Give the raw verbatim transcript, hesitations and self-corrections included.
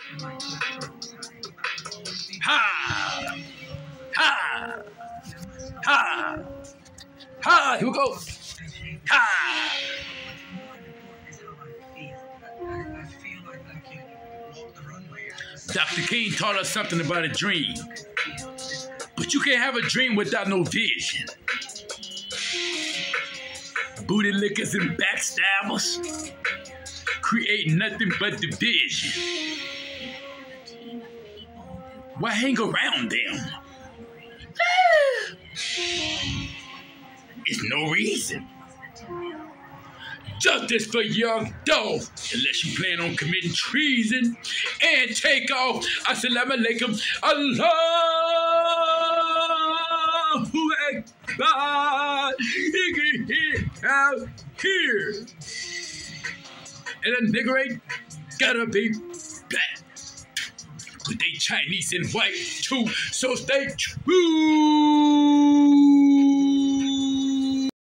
Ha! Ha! Ha! Ha! Here we go. Ha! Doctor King taught us something about a dream. But you can't have a dream without no vision. Booty lickers and backstabbers create nothing but division. Why hang around them? It's no reason. Justice for young Dolph, unless you plan on committing treason and take off. Assalamualaikum. Allahu Akbar. He can hear out here. And a nigger ain't gotta be black. But they Chinese and white too, so stay true.